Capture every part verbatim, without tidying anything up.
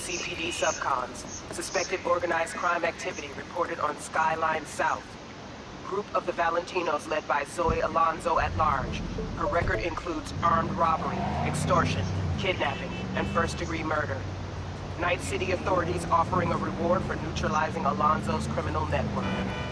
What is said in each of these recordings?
C P D subcons. Suspected organized crime activity reported on Skyline South. Group of the Valentinos led by Zoe Alonzo at large. Her record includes armed robbery, extortion, kidnapping, and first-degree murder. Night City authorities offering a reward for neutralizing Alonzo's criminal network.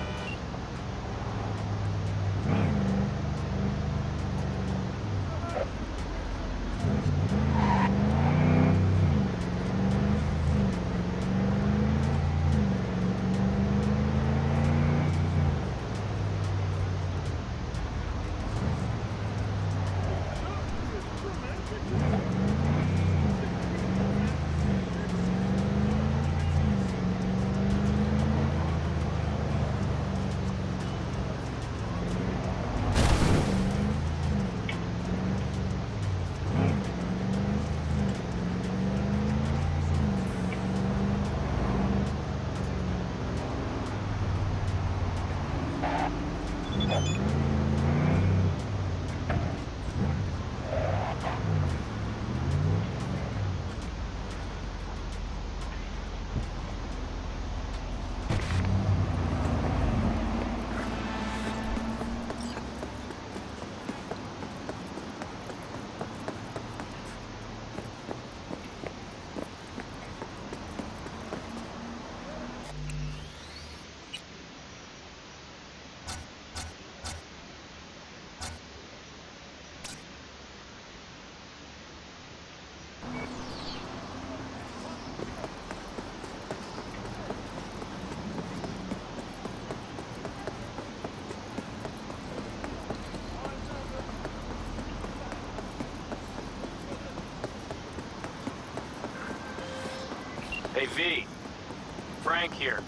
Hey, V. Frank here.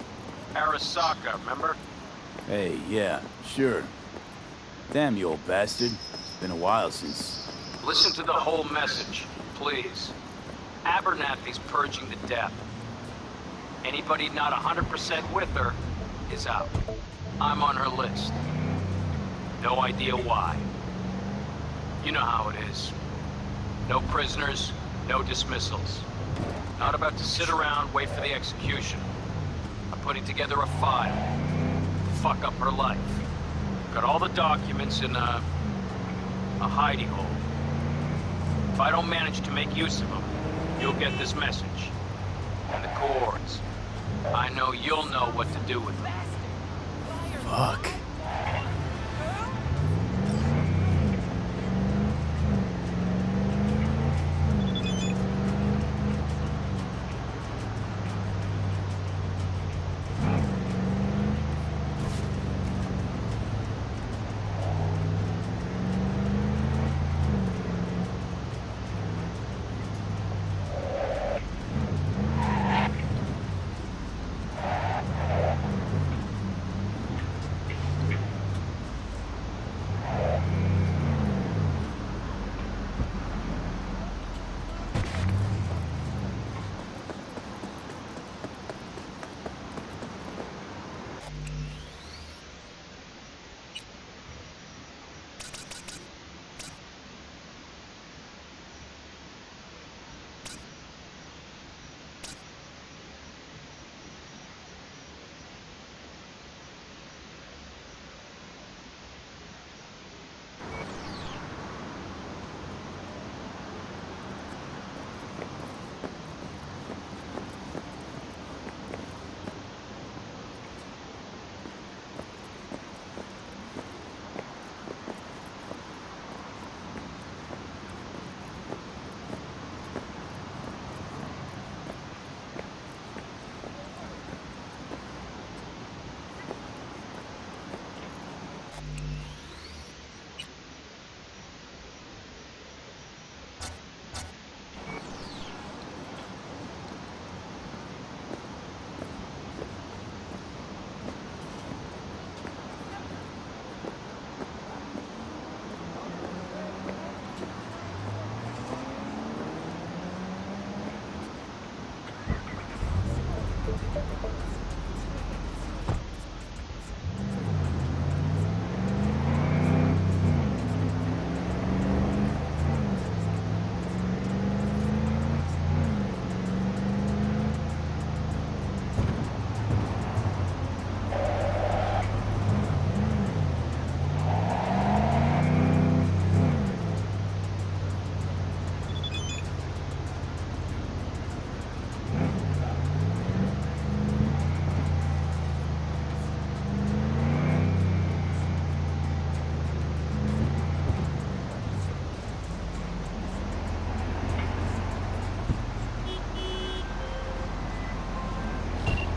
Arasaka, remember? Hey, yeah, sure. Damn, you old bastard. Been a while since... Listen to the whole message, please. Abernathy's purging the death. Anybody not one hundred percent with her is out. I'm on her list. No idea why. You know how it is. No prisoners, no dismissals. Not about to sit around, wait for the execution. I'm putting together a file. Fuck up her life. Got all the documents in a... a hidey hole. If I don't manage to make use of them, you'll get this message. And the cords. I know you'll know what to do with them. Fuck.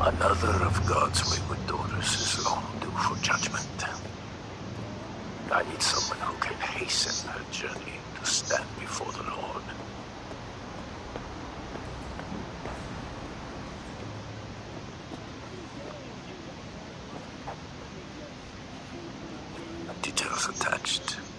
Another of God's wayward daughters is long due for judgment. I need someone who can hasten her journey to stand before the Lord. Details attached.